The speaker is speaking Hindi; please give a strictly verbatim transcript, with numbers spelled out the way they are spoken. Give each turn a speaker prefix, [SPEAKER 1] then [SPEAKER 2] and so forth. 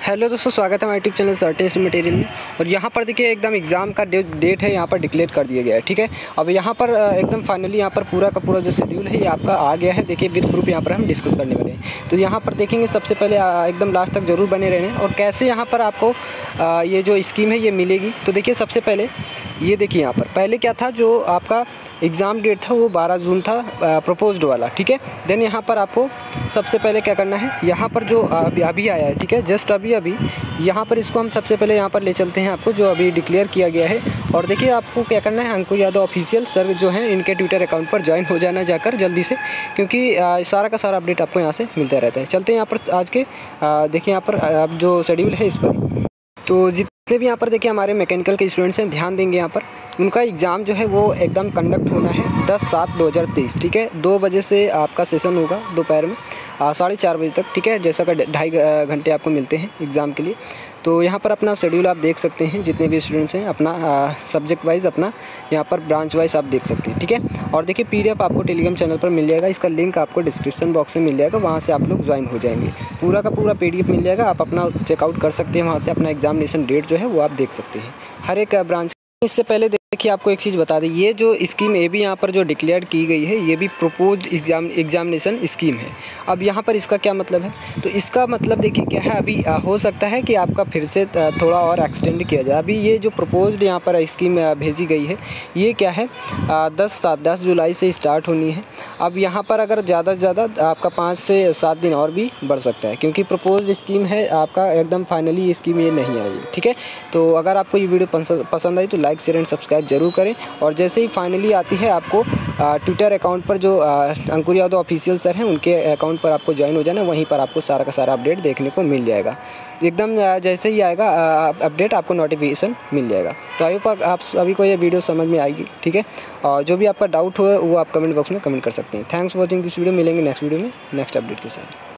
[SPEAKER 1] हेलो दोस्तों, स्वागत है हमारे यूट्यूब चैनल सर्टेस्ट मटेरियल में। और यहाँ पर देखिए एकदम एग्ज़ाम का डेट डेट है यहाँ पर डिक्लेयर कर दिया गया है। ठीक है, अब यहाँ पर एकदम फाइनली यहाँ पर पूरा का पूरा जो शेड्यूल है ये आपका आ गया है। देखिए विद प्रूफ यहाँ पर हम डिस्कस करने वाले हैं। तो यहाँ पर देखेंगे सबसे पहले एकदम लास्ट तक ज़रूर बने रहने और कैसे यहाँ पर आपको ये जो स्कीम है ये मिलेगी। तो देखिए सबसे पहले ये देखिए यहाँ पर पहले क्या था, जो आपका एग्ज़ाम डेट था वो बारह जून था प्रपोज्ड वाला। ठीक है, देन यहाँ पर आपको सबसे पहले क्या करना है, यहाँ पर जो अभी अभी आया है, ठीक है, जस्ट अभी अभी यहाँ पर इसको हम सबसे पहले यहाँ पर ले चलते हैं आपको, जो अभी डिक्लेयर किया गया है। और देखिए आपको क्या करना है, अंकुर यादव ऑफिशियल सर जो हैं इनके ट्विटर अकाउंट पर ज्वाइन हो जाना जाकर जल्दी से, क्योंकि सारा का सारा अपडेट आपको यहाँ से मिलता रहता है। चलते हैं यहाँ पर आज के देखिए यहाँ पर जो शेड्यूल है इस पर। तो जितने भी यहाँ पर देखिए हमारे मैकेनिकल के स्टूडेंट्स हैं, ध्यान देंगे यहाँ पर उनका एग्ज़ाम जो है वो एकदम कंडक्ट होना है दस सात दो हज़ार तेईस। ठीक है, दो बजे से आपका सेशन होगा दोपहर में साढ़े चार बजे तक। ठीक है, जैसा का ढाई घंटे आपको मिलते हैं एग्ज़ाम के लिए। तो यहाँ पर अपना शेड्यूल आप देख सकते हैं, जितने भी स्टूडेंट्स हैं अपना सब्जेक्ट वाइज अपना यहाँ पर ब्रांच वाइज आप देख सकते हैं। ठीक है, और देखिए पीडीएफ आपको टेलीग्राम चैनल पर मिल जाएगा, इसका लिंक आपको डिस्क्रिप्शन बॉक्स में मिल जाएगा, वहाँ से आप लोग ज्वाइन हो जाएंगे। पूरा का पूरा पीडीएफ मिल जाएगा, आप अपना चेकआउट कर सकते हैं, वहाँ से अपना एग्जामिनेशन डेट जो है वो आप देख सकते हैं हर एक ब्रांच। इससे पहले देखिए आपको एक चीज़ बता दें, ये जो स्कीम ए भी यहाँ पर जो डिक्लेयर की गई है ये भी प्रोपोज एग्जाम एग्जामिनेशन स्कीम है। अब यहाँ पर इसका क्या मतलब है, तो इसका मतलब देखिए क्या है, अभी हो सकता है कि आपका फिर से थोड़ा और एक्सटेंड किया जाए। अभी ये जो प्रोपोज्ड यहाँ पर स्कीम भेजी गई है ये क्या है, दस सात दस जुलाई से स्टार्ट होनी है। अब यहाँ पर अगर ज़्यादा से ज़्यादा आपका पाँच से सात दिन और भी बढ़ सकता है, क्योंकि प्रोपोज्ड स्कीम है आपका, एकदम फाइनली ये स्कीम ये नहीं आई है। ठीक है, तो अगर आपको ये वीडियो पसंद आई तो लाइक शेयर एंड सब्सक्राइब जरूर करें। और जैसे ही फाइनली आती है आपको ट्विटर अकाउंट पर जो अंकुर यादव ऑफिशियल सर हैं उनके अकाउंट पर आपको ज्वाइन हो जाना, वहीं पर आपको सारा का सारा अपडेट देखने को मिल जाएगा। एकदम जैसे ही आएगा अपडेट आपको नोटिफिकेशन मिल जाएगा। तो आई होप आप सभी को ये वीडियो समझ में आएगी। ठीक है, और जो भी आपका डाउट हो वो आप कमेंट बॉक्स में कमेंट कर सकते हैं। Thanks for watching this video. मिलेंगे नेक्स्ट वीडियो में नेक्स्ट अपडेट के साथ।